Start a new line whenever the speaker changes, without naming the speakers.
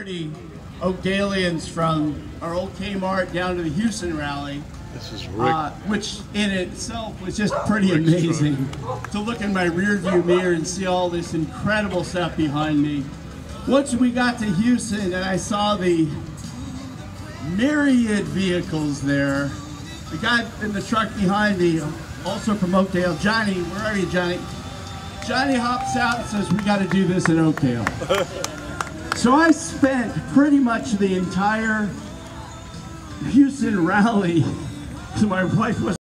40 Oakdalians from our old Kmart down to the Houston rally.
This is Rick.
Which in itself was just pretty amazing to look in my rearview mirror and see all this incredible stuff behind me. Once we got to Houston and I saw the myriad vehicles there, the guy in the truck behind me, also from Oakdale, Johnny, where are you, Johnny? Johnny hops out and says, we got to do this in Oakdale. So I spent pretty much the entire Houston rally, so my wife was